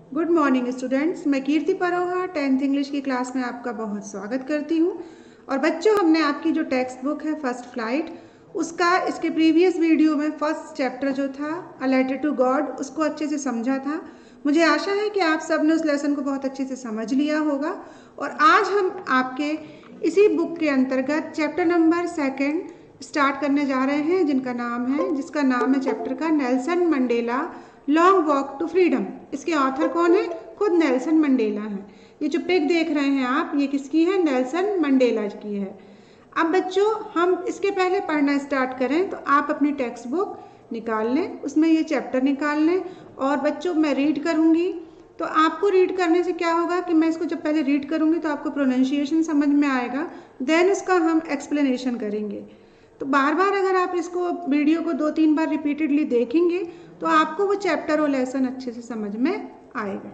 Good morning students, मैं कीर्ति Paroha 10th English की class में आपका बहुत स्वागत करती हूँ। और बच्चों, हमने आपकी जो टेक्स्ट बुक है फर्स्ट फ्लाइट, उसका इसके प्रीवियस वीडियो में फर्स्ट चैप्टर जो था अ लेटर टू गॉड, उसको अच्छे से समझा था। मुझे आशा है कि आप सब ने उस लेसन को बहुत अच्छे से समझ लिया होगा। और आज हम आपके इसी बुक के अंतर्गत चैप्टर नंबर 2 स्टार्ट करने जा रहे हैं, जिसका नाम है चैप्टर का Nelson Mandela long walk to freedom. इसके ऑथर कौन है? खुद नेल्सन मंडेला है। ये जो पिक देख रहे हैं आप, ये किसकी है? नेल्सन मंडेला की है। अब बच्चों, हम इसके पहले पढ़ना स्टार्ट करें तो आप अपनी टेक्स्ट बुक निकाल लें, उसमें ये चैप्टर निकाल लें। और बच्चों, मैं रीड करूँगी तो आपको रीड करने से क्या होगा कि मैं इसको जब पहले रीड करूँगी तो आपको प्रोनाउंसिएशन समझ में आएगा, देन उसका हम एक्सप्लेनेशन करेंगे। तो बार बार अगर आप इसको वीडियो को 2-3 बार रिपीटेडली देखेंगे तो आपको वो चैप्टर और लेसन अच्छे से समझ में आएगा।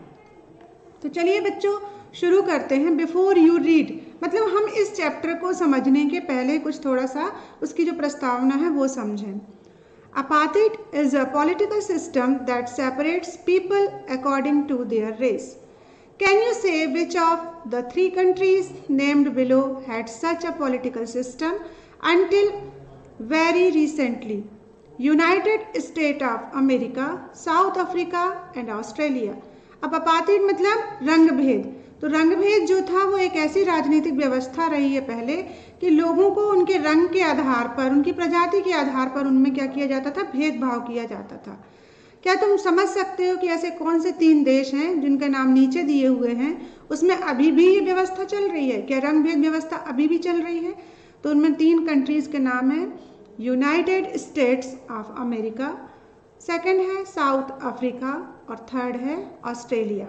तो चलिए बच्चों, शुरू करते हैं। बिफोर यू रीड, मतलब हम इस चैप्टर को समझने के पहले कुछ थोड़ा सा उसकी जो प्रस्तावना है वो समझें। Apartheid is a political system that separates people according to their race. Can you say which of the 3 countries named below had such a political system until very recently? United States of America, South Africa and Australia. अब अपार्थिड मतलब रंग भेद। तो रंग भेद जो था वो एक ऐसी राजनीतिक व्यवस्था रही है पहले कि लोगों को उनके रंग के आधार पर, उनकी प्रजाति के आधार पर उनमें क्या किया जाता था? भेदभाव किया जाता था। क्या तुम समझ सकते हो कि ऐसे कौन से 3 देश हैं जिनके नाम नीचे दिए हुए हैं, उसमें अभी भी ये व्यवस्था चल रही है? क्या रंग भेद व्यवस्था अभी भी चल रही है? तो उनमें 3 कंट्रीज के नाम हैं, United States of America, second है साउथ अफ्रीका और थर्ड है Australia.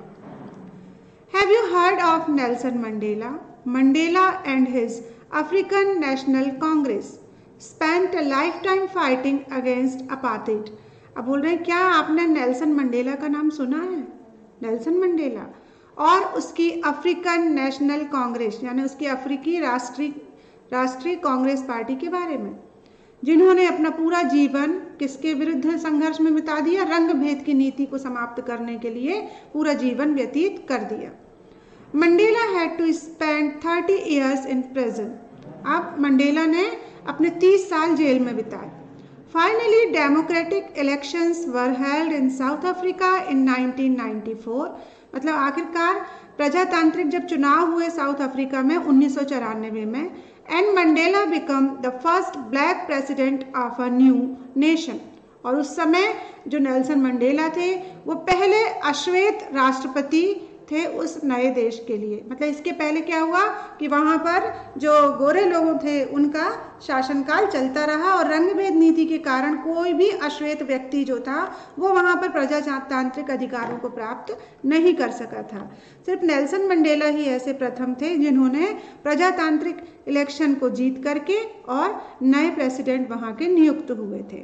Have you heard of Nelson Mandela? Mandela and his African National Congress spent a lifetime fighting against apartheid. अब बोल रहे हैं क्या आपने नेल्सन मंडेला का नाम सुना है? नेल्सन मंडेला और उसकी अफ्रीकन नेशनल कांग्रेस, यानी उसकी अफ्रीकी राष्ट्रीय कांग्रेस पार्टी के बारे में, जिन्होंने अपना पूरा जीवन किसके विरुद्ध संघर्ष में बिता दिया? रंग भेद की नीति को समाप्त करने के लिए पूरा जीवन व्यतीत कर दिया। Mandela had to spend 30 years in prison. अब मंडेला ने अपने 30 साल जेल में बिताए। Finally democratic elections were held in South Africa in 1994। मतलब आखिरकार प्रजातांत्रिक जब चुनाव हुए साउथ अफ्रीका में 1994 में, and Mandela became the first black president of a new nation. और उस समय जो नेल्सन मंडेला थे वो पहले अश्वेत राष्ट्रपति थे उस नए देश के लिए। मतलब इसके पहले क्या हुआ कि वहाँ पर जो गोरे लोग थे उनका शासनकाल चलता रहा और रंगभेद नीति के कारण कोई भी अश्वेत व्यक्ति जो था वो वहाँ पर प्रजातांत्रिक अधिकारों को प्राप्त नहीं कर सका था। सिर्फ नेल्सन मंडेला ही ऐसे प्रथम थे जिन्होंने प्रजातांत्रिक इलेक्शन को जीत करके और नए प्रेसिडेंट वहाँ के नियुक्त हुए थे।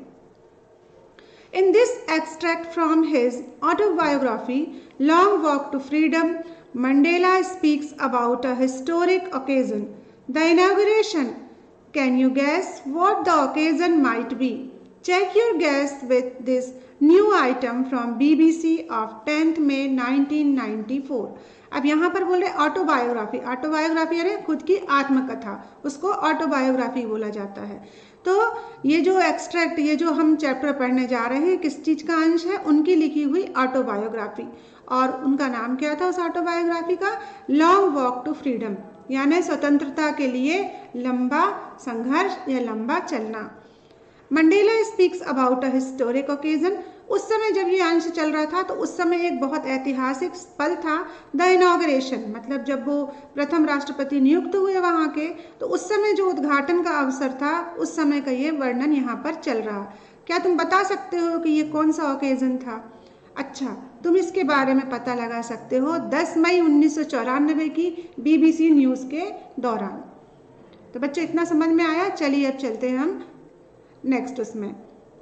In this extract from his autobiography, Long Walk to Freedom, Mandela speaks about a historic occasion, the inauguration. Can you guess what the occasion might be? Check your guess with this new item from BBC of 10th May 1994. अब यहाँ पर बोल रहे autobiography. Autobiography यानी खुद की आत्मकथा, उसको ऑटोबायोग्राफी बोला जाता है। तो ये जो एक्सट्रैक्ट, ये जो हम चैप्टर पढ़ने जा रहे हैं, किस चीज़ का अंश है? उनकी लिखी हुई ऑटोबायोग्राफी। और उनका नाम क्या था उस ऑटोबायोग्राफी का? लॉन्ग वॉक टू फ्रीडम, यानी स्वतंत्रता के लिए लंबा संघर्ष या लंबा चलना। Mandela speaks about a historic occasion. उस समय जब ये अंश चल रहा था तो उस समय एक बहुत ऐतिहासिक पल था, द इनॉग्रेशन। मतलब जब वो प्रथम राष्ट्रपति नियुक्त हुए वहाँ के, तो उस समय जो उद्घाटन का अवसर था, उस समय का ये वर्णन यहाँ पर चल रहा। क्या तुम बता सकते हो कि ये कौन सा ओकेजन था? अच्छा, तुम इसके बारे में पता लगा सकते हो 10 मई 1994 की BBC न्यूज़ के दौरान। तो बच्चों, इतना समझ में आया? चलिए अब चलते हैं हम नेक्स्ट उसमें।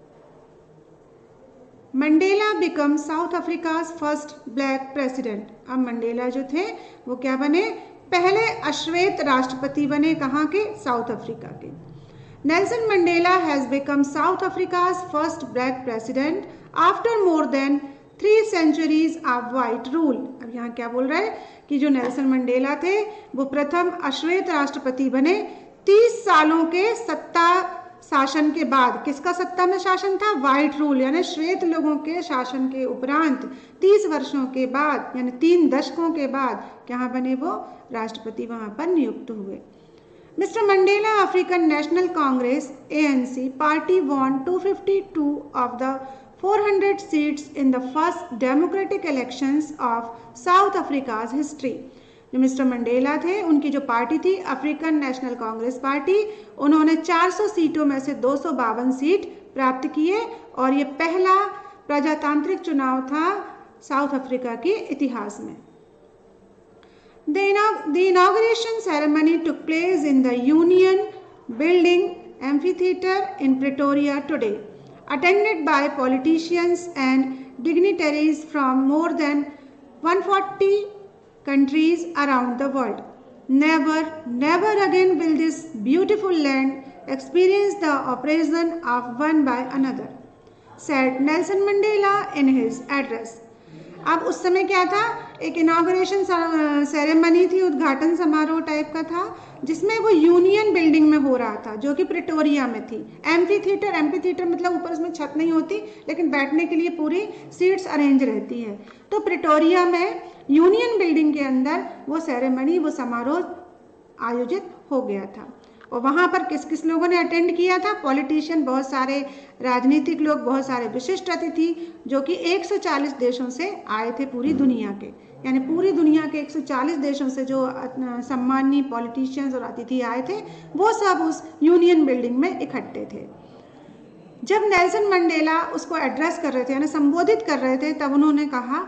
Mandela became South Africa's first black president. अब मंडेला जो थे वो क्या बने? पहले अश्वेत राष्ट्रपति बने। कहाँ के? साउथ अफ्रीका के। Nelson Mandela has become South Africa's first black president after more than 3 centuries of white rule। अब यहाँ क्या बोल रहा है कि जो नेल्सन मंडेला थे वो प्रथम अश्वेत राष्ट्रपति बने 30 सालों के सत्ता शासन के बाद। किसका सत्ता में शासन था? व्हाइट रूल, यानी श्वेत लोगों के शासन के उपरांत 30 वर्षों के बाद, यानी 3 दशकों के बाद क्या बने? वो राष्ट्रपति वहां पर नियुक्त हुए। Mr. Mandela African National Congress ANC party won 252 of the 400 seats in the first democratic elections of South Africa's history। जो मिस्टर मंडेला थे उनकी जो पार्टी थी अफ्रीकन नेशनल कांग्रेस पार्टी, उन्होंने 400 सीटों में से 252 सीट प्राप्त किए और ये पहला प्रजातांत्रिक चुनाव था साउथ अफ्रीका के इतिहास में। The inauguration ceremony took place in the Union Building Amphitheatre in Pretoria today, attended by politicians and dignitaries from more than 140 countries around the world। Never again will this beautiful land experience the oppression of one by another, said Nelson Mandela in his address। अब उस समय क्या था? एक inauguration ceremony थी, उद्घाटन समारोह type का था, जिसमें वो यूनियन बिल्डिंग में हो रहा था जो कि प्रिटोरिया में थी। एम्फी थिएटर मतलब ऊपर उसमें छत नहीं होती लेकिन बैठने के लिए पूरी सीट्स अरेंज रहती है। तो प्रिटोरिया में यूनियन बिल्डिंग के अंदर वो सेरेमनी, वो समारोह आयोजित हो गया था। और वहाँ पर किस किस लोगों ने अटेंड किया था? पॉलिटिशियन, बहुत सारे राजनीतिक लोग, बहुत सारे विशिष्ट अतिथि जो कि 140 देशों से आए थे पूरी दुनिया के, यानी पूरी दुनिया के 140 देशों से जो सम्मानीय पॉलिटिशियंस और अतिथि आए थे वो सब उस यूनियन बिल्डिंग में इकट्ठे थे। जब नेल्सन मंडेला उसको एड्रेस कर रहे थे, यानी संबोधित कर रहे थे, तब उन्होंने कहा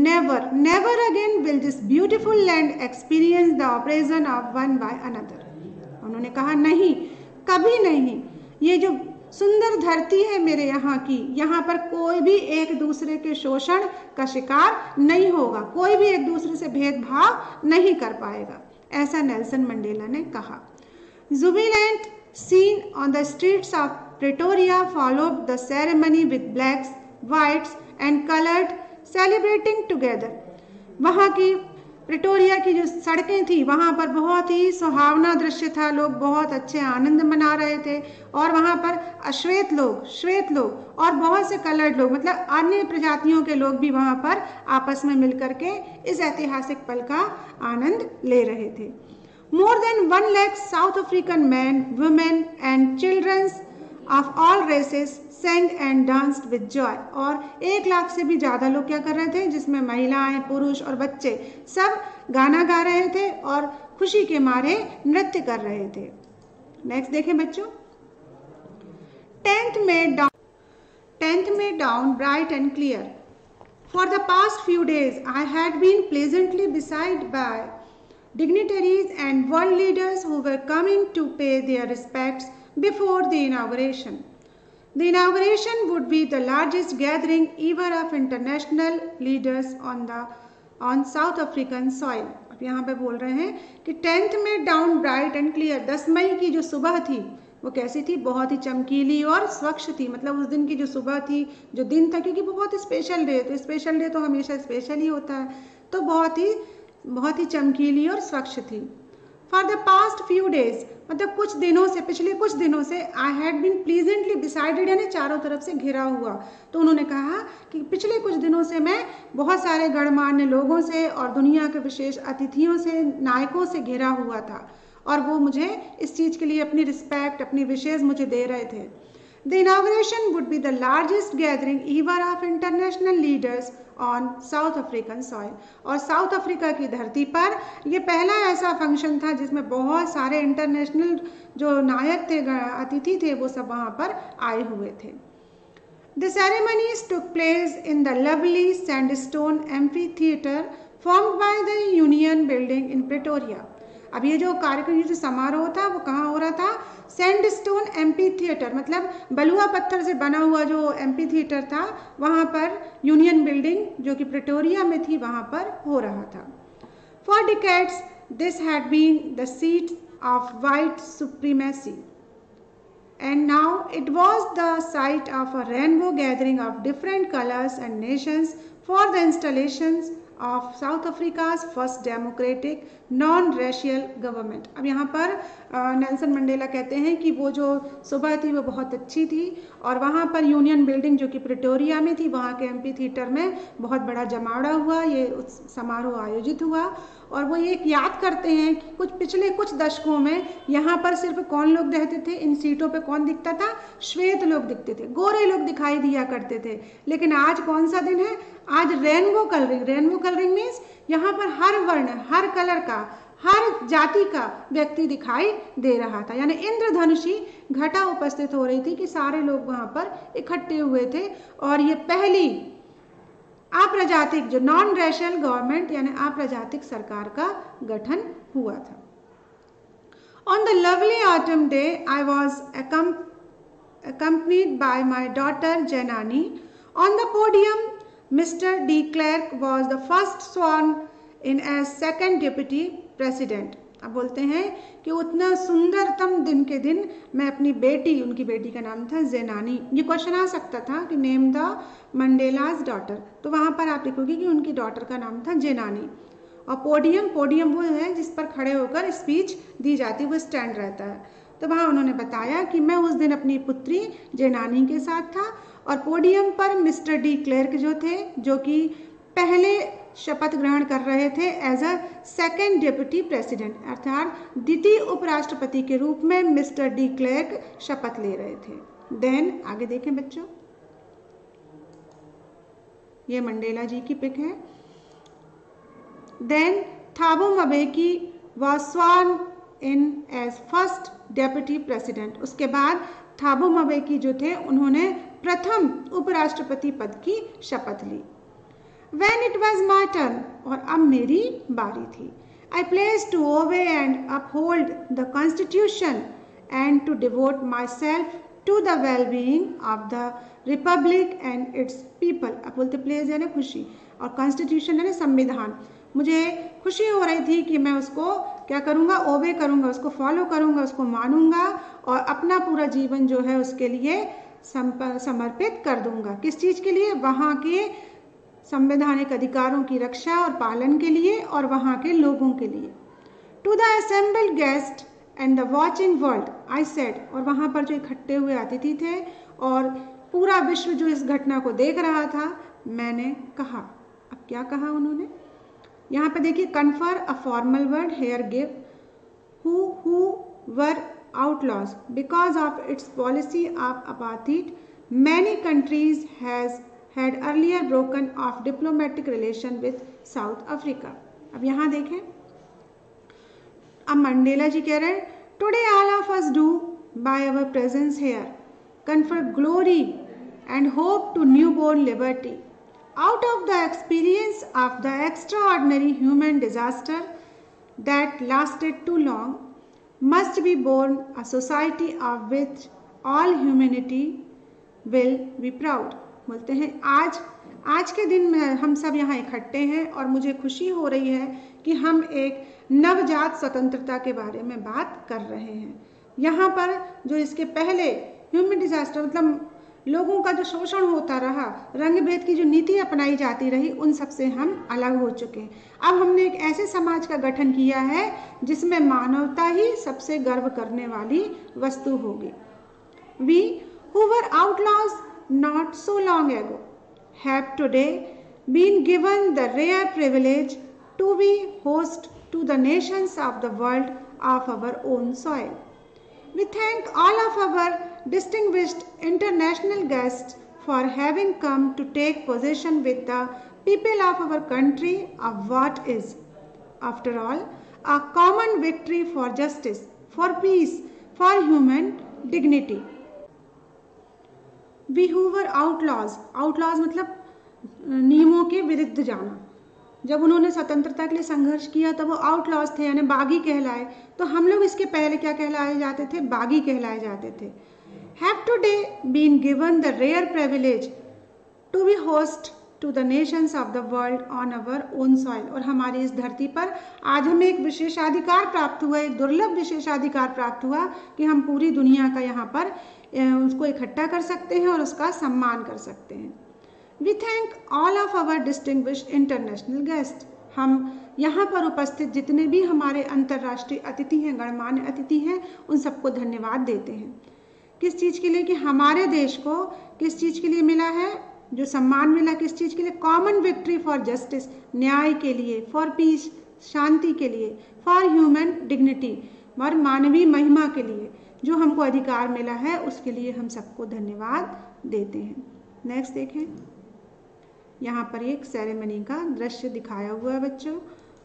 never again will this beautiful land experience the operation of one by another. उन्होंने कहा नहीं, कभी नहीं, ये जो सुंदर धरती है मेरे यहाँ की, यहाँ पर कोई भी एक दूसरे के शोषण का शिकार नहीं होगा, कोई भी एक दूसरे से भेदभाव नहीं कर पाएगा, ऐसा नेल्सन मंडेला ने कहा। Jubilant scene on the streets of Pretoria followed the ceremony with blacks, whites and coloured celebrating together. वहाँ की प्रिटोरिया की जो सड़कें थी वहाँ पर बहुत ही सुहावना दृश्य था, लोग बहुत अच्छे आनंद मना रहे थे और वहाँ पर अश्वेत लोग, श्वेत लोग और बहुत से कलर्ड लोग, मतलब अन्य प्रजातियों के लोग भी वहाँ पर आपस में मिलकर के इस ऐतिहासिक पल का आनंद ले रहे थे। More than 1 lakh South African men, women and children of all races sang and danced with joy। और 1 लाख से भी ज़्यादा लोग क्या कर रहे थे, जिसमें महिलाएं, पुरुष और बच्चे सब गाना गा रहे थे और खुशी के मारे नृत्य कर रहे थे। नेक्स्ट देखें बच्चों, 10th May dawn bright and clear। For the past few days I had been pleasantly beside by dignitaries and world leaders who were coming to pay their respects before the inauguration। The inauguration would be the largest gathering ever of international leaders on South African soil। अब यहाँ पे बोल रहे हैं कि 10th में dawned bright and clear, 10 मई की जो सुबह थी वो कैसी थी? बहुत ही चमकीली और स्वच्छ थी। मतलब उस दिन की जो सुबह थी, जो दिन था, क्योंकि वो बहुत स्पेशल डे, तो स्पेशल डे तो हमेशा स्पेशल ही होता है, तो बहुत ही चमकीली और स्वच्छ थी। For the past few days, मतलब कुछ दिनों से, पिछले कुछ दिनों से, I had been pleasantly decided, यानी चारों तरफ से घिरा हुआ। तो उन्होंने कहा कि पिछले कुछ दिनों से मैं बहुत सारे गणमान्य लोगों से और दुनिया के विशेष अतिथियों से, नायकों से घिरा हुआ था और वो मुझे इस चीज़ के लिए अपनी रिस्पेक्ट, अपनी विशेष मुझे दे रहे थे। The inauguration would be the largest gathering ever of international leaders on South African soil। और साउथ अफ्रीका की धरती पर ये पहला ऐसा फंक्शन था जिसमें बहुत सारे इंटरनेशनल जो नायक थे, अतिथि थे, वो सब वहाँ पर आए हुए थे। The ceremonies took place in the lovely sandstone amphitheatre formed by the Union Building in Pretoria। अब ये जो कार्यक्रम, ये जो समारोह था वो कहाँ हो रहा था? सैंडस्टोन एम्पी थिएटर, मतलब बलुआ पत्थर से बना हुआ जो एम्पी थिएटर था वहाँ पर यूनियन बिल्डिंग जो कि प्रिटोरिया में थी वहाँ पर हो रहा था। For decades this had been the seat of white supremacy and now it was the site of a rainbow gathering of different colors and nations for the installations of South Africa's first democratic non-racial government। अब यहाँ पर Nelson Mandela कहते हैं कि वो जो सुबह थी वो बहुत अच्छी थी और वहाँ पर यूनियन बिल्डिंग जो कि प्रिटोरिया में थी, वहाँ के एम्फी थिएटर में बहुत बड़ा जमावड़ा हुआ, ये समारोह आयोजित हुआ। और वो ये याद करते हैं कि पिछले कुछ दशकों में यहाँ पर सिर्फ कौन लोग रहते थे, इन सीटों पे कौन दिखता था, श्वेत लोग दिखते थे, गोरे लोग दिखाई दिया करते थे। लेकिन आज कौन सा दिन है, आज rainbow colouring. Rainbow colouring means यहाँ पर हर वर्ण, हर कलर का, हर जाति का व्यक्ति दिखाई दे रहा था, यानी इंद्रधनुषी घटा उपस्थित हो रही थी कि सारे लोग वहां पर इकट्ठे हुए थे। और ये पहली अप्रजातिक जो नॉन रेशियल गवर्नमेंट यानी अप्रजातिक सरकार का गठन हुआ था। On the lovely autumn day I was accompanied by my daughter Janani. On the podium, Mr. de Klerk was the first sworn in as second deputy president. अब बोलते हैं कि उतना सुंदरतम दिन के दिन मैं अपनी बेटी, उनकी बेटी का नाम था जेनानी, ये क्वेश्चन आ सकता था कि नेम द मंडेलाज डॉटर, तो वहाँ पर आप लिखोगे कि उनकी डॉटर का नाम था जेनानी। और पोडियम, पोडियम वो है जिस पर खड़े होकर स्पीच दी जाती है, वो स्टैंड रहता है। तो वहाँ उन्होंने बताया कि मैं उस दिन अपनी पुत्री जेनानी के साथ था और पोडियम पर मिस्टर डी क्लेर्क जो थे, जो कि पहले शपथ ग्रहण कर रहे थे as a second deputy president, अर्थात द्वितीय उपराष्ट्रपति के रूप में मिस्टर डी क्लेर्क शपथ ले रहे थे। देन आगे देखें बच्चों, ये मंडेला जी की पिक है। Then Thabo Mbeki was sworn in as first deputy president. उसके बाद थाबो म्बेकी जो थे उन्होंने प्रथम उपराष्ट्रपति पद की शपथ ली। When it was my turn, और अब मेरी बारी थी, I pledged to obey and uphold the Constitution and to devote myself to the well-being of the Republic and its people। अब बोलते प्लेज यानी खुशी और कॉन्स्टिट्यूशन यानी संविधान। मुझे खुशी हो रही थी कि मैं उसको क्या करूँगा, ओबे करूँगा, उसको फॉलो करूँगा, उसको मानूंगा और अपना पूरा जीवन जो है उसके लिए समर्पित कर दूंगा। किस चीज़ के लिए, वहाँ के संवैधानिक अधिकारों की रक्षा और पालन के लिए और वहाँ के लोगों के लिए। To the assembled guest and the watching world I said, और वहाँ पर जो इकट्ठे हुए अतिथि थे और पूरा विश्व जो इस घटना को देख रहा था, मैंने कहा। अब क्या कहा उन्होंने, यहाँ पे देखिए, confer a formal word here give who were outlaws because of its policy of apartheid. Many countries had earlier broken off diplomatic relation with South Africa। अब यहाँ देखें, अब मंडेला जी कह रहे हैं, Today all of us do by our presence here confer glory and hope to newborn liberty. Out of the experience of the extraordinary human disaster that lasted too long, must be born a society of which all humanity will be proud। बोलते हैं आज के दिन में हम सब यहाँ इकट्ठे हैं और मुझे खुशी हो रही है कि हम एक नवजात स्वतंत्रता के बारे में बात कर रहे हैं। यहाँ पर जो इसके पहले ह्यूमन डिजास्टर मतलब लोगों का जो शोषण होता रहा, रंग भेद की जो नीति अपनाई जाती रही, उन सब से हम अलग हो चुके हैं। अब हमने एक ऐसे समाज का गठन किया है जिसमें मानवता ही सबसे गर्व करने वाली वस्तु होगी। We who were outlaws not so long ago have today been given the rare privilege to be host to the nations of the world of our own soil. We thank all of our distinguished international guests for having come to take possession with the people of our country of what is, after all, a common victory for justice, for peace, for human dignity. We who were outlaws, outlaws मतलब नियमों के विरुद्ध जाना। जब उन्होंने स्वतंत्रता के लिए संघर्ष किया तब वो आउटलॉज थे यानी बागी कहलाए। तो हम लोग इसके पहले क्या कहलाए जाते थे, बागी कहलाए जाते थे। Have today been given the rare privilege to be host to the nations of the world on our own soil। और हमारी इस धरती पर आज हमें एक विशेषाधिकार प्राप्त हुआ, एक दुर्लभ विशेषाधिकार प्राप्त हुआ कि हम पूरी दुनिया का यहाँ पर उसको इकट्ठा कर सकते हैं और उसका सम्मान कर सकते हैं। We thank all of our distinguished international guest. हम यहाँ पर उपस्थित जितने भी हमारे अंतर्राष्ट्रीय अतिथि हैं, गणमान्य अतिथि हैं, उन सबको धन्यवाद देते हैं। किस चीज़ के लिए? कि हमारे देश को किस चीज़ के लिए मिला है जो सम्मान मिला? किस चीज़ के लिए? कॉमन विक्ट्री फॉर जस्टिस, न्याय के लिए, फॉर पीस, शांति के लिए, फॉर ह्यूमन डिग्निटी, और मानवीय महिमा के लिए जो हमको अधिकार मिला है, उसके लिए हम सबको धन्यवाद देते हैं। नेक्स्ट देखें, यहाँ पर एक सेरेमनी का दृश्य दिखाया हुआ है बच्चों।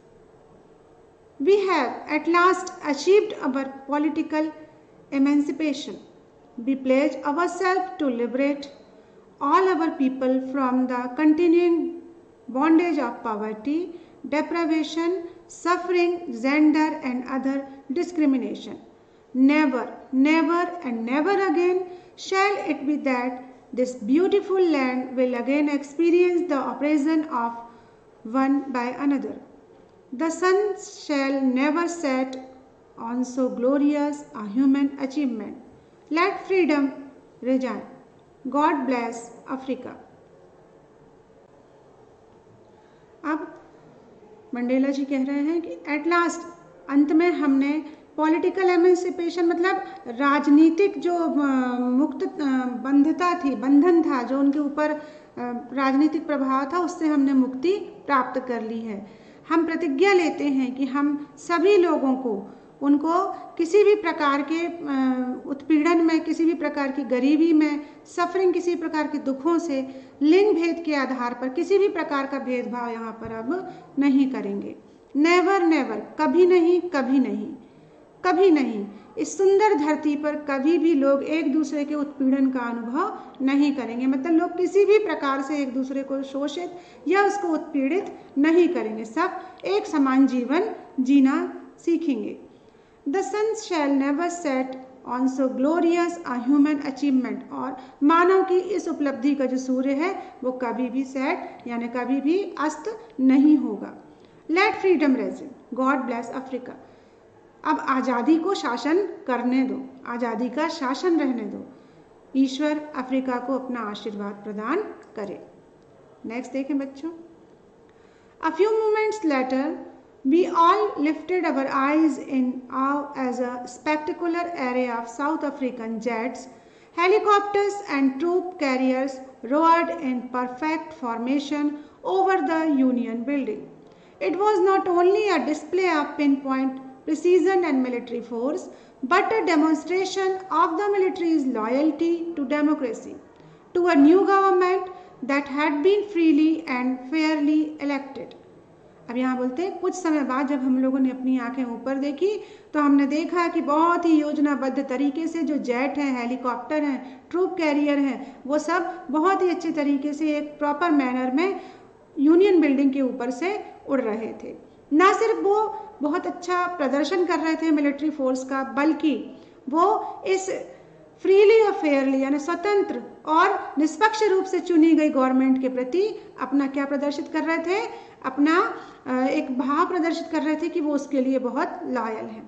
We have at last achieved our political emancipation. We pledge ourselves to liberate all our people from the continuing bondage of poverty, deprivation, suffering, gender and other discrimination. Never, never and never again shall it be that this beautiful land will again experience the oppression of one by another. The sun shall never set on so glorious a human achievement. Let freedom reign. God bless Africa. अब Mandela ji कह रहे हैं कि at last, अंत में हमने political emancipation मतलब राजनीतिक जो मुक्त बंधता थी, बंधन था जो उनके ऊपर राजनीतिक प्रभाव था, उससे हमने मुक्ति प्राप्त कर ली है। हम प्रतिज्ञा लेते हैं कि हम सभी लोगों को, उनको किसी भी प्रकार के उत्पीड़न में, किसी भी प्रकार की गरीबी में, सफरिंग, किसी प्रकार के दुखों से, लिंग भेद के आधार पर किसी भी प्रकार का भेदभाव यहाँ पर अब नहीं करेंगे। नेवर नेवर, कभी नहीं, कभी नहीं, कभी नहीं। इस सुंदर धरती पर कभी भी लोग एक दूसरे के उत्पीड़न का अनुभव नहीं करेंगे। मतलब लोग किसी भी प्रकार से एक दूसरे को शोषित या उसको उत्पीड़ित नहीं करेंगे। सब एक समान जीवन जीना सीखेंगे। The sun shall never set on so glorious a human achievement, और मानव की इस उपलब्धि का जो सूर्य है वो कभी भी सेट यानी कभी भी अस्त नहीं होगा। Let freedom reign. God bless Africa. अब आज़ादी को शासन करने दो, आज़ादी का शासन रहने दो। ईश्वर अफ्रीका को अपना आशीर्वाद प्रदान करे। नेक्स्ट देखें बच्चों। A few moments later, we all lifted our eyes in awe as a spectacular array of South African jets, helicopters and troop carriers roared in perfect formation over the Union building. It was not only a display of pinpoint precision and military force, but a demonstration of the military's loyalty to democracy, to a new government that had been freely and fairly elected. अब यहाँ बोलते हैं कुछ समय बाद जब हम लोगों ने अपनी आंखें ऊपर देखी तो हमने देखा कि बहुत ही योजनाबद्ध तरीके से जो जेट हैं, हेलीकॉप्टर हैं, ट्रूप कैरियर हैं, वो सब बहुत ही अच्छे तरीके से एक प्रॉपर मैनर में यूनियन बिल्डिंग के ऊपर से उड़ रहे थे। ना सिर्फ वो बहुत अच्छा प्रदर्शन कर रहे थे मिलिट्री फोर्स का, बल्कि वो इस फ्रीली और फेयरली यानी स्वतंत्र और निष्पक्ष रूप से चुनी गई गवर्नमेंट के प्रति अपना क्या प्रदर्शित कर रहे थे? अपना एक भाव प्रदर्शित कर रहे थे कि वो उसके लिए बहुत लॉयल हैं।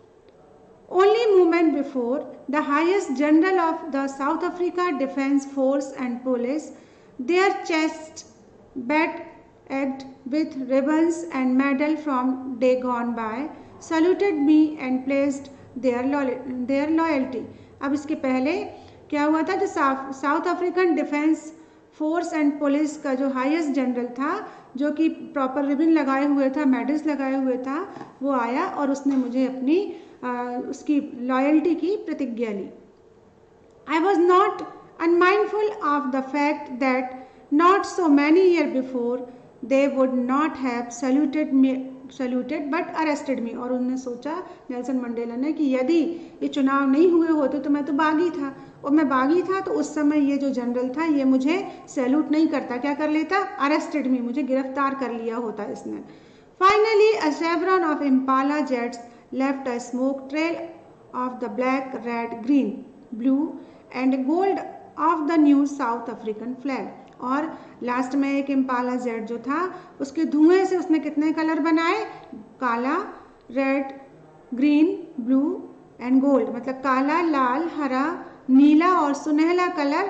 Only moment before, the highest general of the South Africa Defence Force and Police, their chests bedecked with ribbons and medal from day gone by, saluted me and placed their loyalty. अब इसके पहले क्या हुआ था? जो South African defence force and police का जो highest general था, जो कि प्रॉपर रिबन लगाए हुए था, मेडल्स लगाए हुए था, वो आया और उसने मुझे अपनी उसकी लॉयल्टी की प्रतिज्ञा ली। I was not unmindful of the fact that not so many years before they would not have saluted but arrested me. और उन्होंने सोचा, नेल्सन मंडेला ने, कि यदि ये चुनाव नहीं हुए होते तो मैं तो बागी था, और मैं बागी था तो उस समय ये जो जनरल था ये मुझे सैल्यूट नहीं करता, क्या कर लेता? अरेस्टेड मी, मुझे गिरफ्तार कर लिया होता इसने। Finally a chevron of Impala jets left a smoke trail of the black, red, green, blue and gold of the new South African flag. और लास्ट में एक इम्पाला जेट जो था उसके धुएं से उसने कितने कलर बनाए? काला, red, green, blue and gold, मतलब काला, लाल, हरा, नीला और सुनहला कलर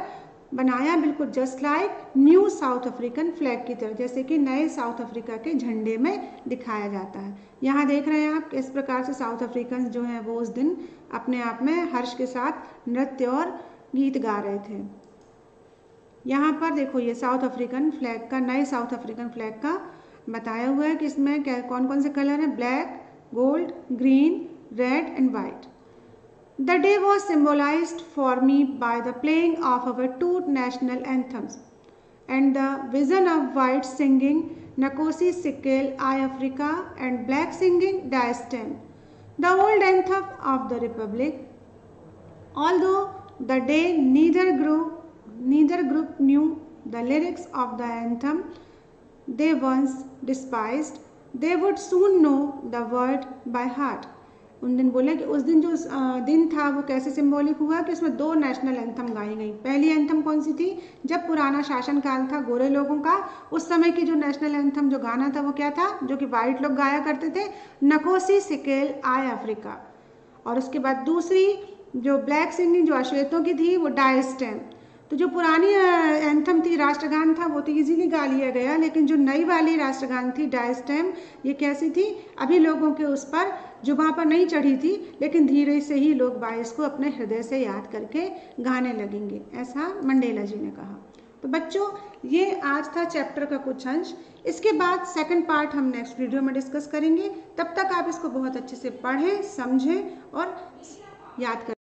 बनाया बिल्कुल just like new South African flag की तरह, जैसे कि नए साउथ अफ्रीका के झंडे में दिखाया जाता है। यहाँ देख रहे हैं आप किस प्रकार से साउथ अफ्रीकन जो हैं वो उस दिन अपने आप में हर्ष के साथ नृत्य और गीत गा रहे थे। यहाँ पर देखो ये साउथ अफ्रीकन फ्लैग का, नए साउथ अफ्रीकन फ्लैग का बताया हुआ है कि इसमें क्या कौन कौन से कलर हैं, black, gold, green, red and white. The day was symbolized for me by the playing of our two national anthems and the vision of white singing Nkosi Sikel I Africa and black singing Die Stem, the old anthem of the Republic. Although the day neither group knew the lyrics of the anthem they once despised, they would soon know the word by heart. उन दिन बोले कि उस दिन जो दिन था वो कैसे सिंबॉलिक हुआ कि उसमें दो नेशनल एंथम गाई गई। पहली एंथम कौन सी थी, जब पुराना शासन काल था गोरे लोगों का, उस समय की जो नेशनल एंथम जो गाना था वो क्या था, जो कि वाइट लोग गाया करते थे, नकोसी सिकेल आई अफ्रीका। और उसके बाद दूसरी जो ब्लैक सिंगिंग जो अश्वेतों की थी वो डाई स्टेम। तो जो पुरानी एंथम थी, राष्ट्रगान था, वो तो इजीली गा लिया गया, लेकिन जो नई वाली राष्ट्रगान थी डाई स्टेम, ये कैसी थी, अभी लोगों के उस पर जुबां पर नहीं चढ़ी थी, लेकिन धीरे से ही लोग इसको अपने हृदय से याद करके गाने लगेंगे, ऐसा मंडेला जी ने कहा। तो बच्चों ये आज था चैप्टर का कुछ अंश। इसके बाद सेकंड पार्ट हम नेक्स्ट वीडियो में डिस्कस करेंगे। तब तक आप इसको बहुत अच्छे से पढ़ें, समझें और याद करें।